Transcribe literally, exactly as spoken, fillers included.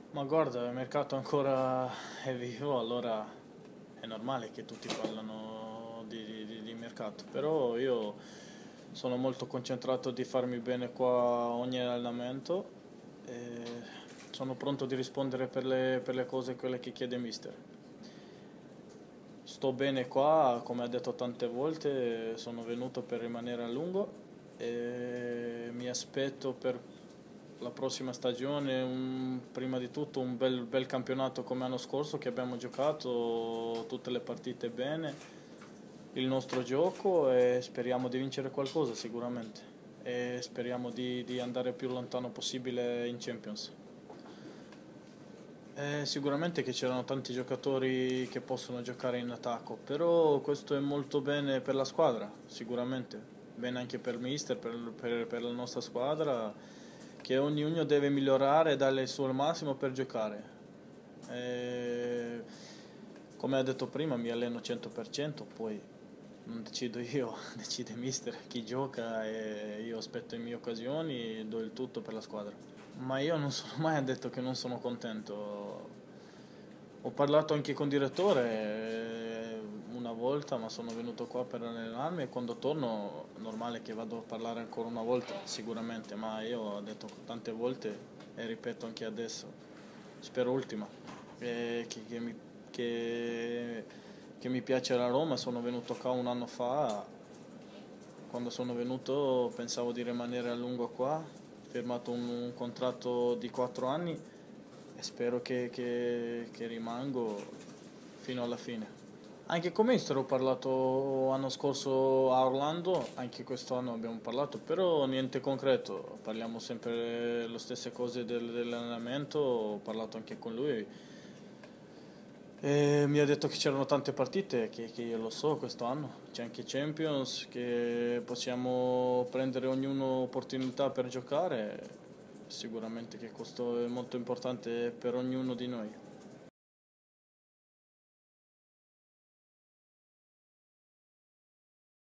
Ma guarda, il mercato ancora è vivo, allora è normale che tutti parlano di, di- di mercato, però io sono molto concentrato di farmi bene qua ogni allenamento e sono pronto di rispondere per le, per le cose quelle che chiede mister. Sto bene qua, come ha detto tante volte, sono venuto per rimanere a lungo e mi aspetto per la prossima stagione un- prima di tutto un bel, bel campionato come l'anno scorso che abbiamo giocato tutte le partite bene, il nostro gioco e speriamo di vincere qualcosa sicuramente e speriamo di, di andare più lontano possibile in Champions. Eh, sicuramente che c'erano tanti giocatori che possono giocare in attacco, però questo è molto bene per la squadra, sicuramente. Bene anche per mister, per, per- per la nostra squadra, che ognuno deve migliorare e dare il suo massimo per giocare. Eh, come ha detto prima, mi alleno cento per cento, poi non decido io, decide mister chi gioca e io aspetto le mie occasioni e do il tutto per la squadra. Ma io non sono mai detto che non sono contento. Ho parlato anche con il direttore eh, una volta, ma sono venuto qua per allenarmi e quando torno è normale che vado a parlare ancora una volta, sicuramente, ma io ho detto tante volte e ripeto anche adesso, spero ultima, eh, che, che mi, che, che mi piace la Roma, sono venuto qua un anno fa, quando sono venuto pensavo di rimanere a lungo qua, ho firmato un, un contratto di quattro anni e spero che, che, che rimango fino alla fine. Anche con Mister ho parlato l'anno scorso a Orlando, anche quest'anno abbiamo parlato, però niente concreto, parliamo sempre le stesse cose del- dell'allenamento, ho parlato anche con lui e mi ha detto che c'erano tante partite, che, che io lo so questo anno, c'è anche Champions, che possiamo prendere ognuno opportunità per giocare, sicuramente che questo è molto importante per ognuno di noi.